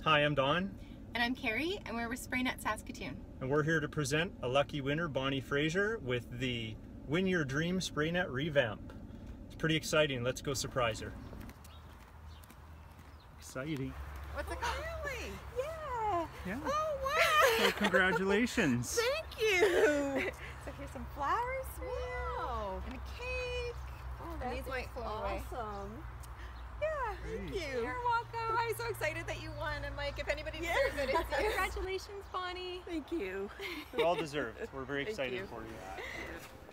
Hi, I'm Don. And I'm Carrie, and we're with SprayNet Saskatoon. And we're here to present a lucky winner, Bonnie Fraser, with the Win Your Dream SprayNet revamp. It's pretty exciting. Let's go surprise her. Exciting. What's it called? Really? Yeah. Oh, wow. So congratulations. Thank you. So here's some flowers. Wow. And a cake. Oh, And these might float away. Awesome. Yeah, thank you. You're welcome. I'm so excited that you won. And like, if anybody deserves it, it's you. Congratulations, Bonnie. Thank you. Well deserved. We're very Thank excited you. for you.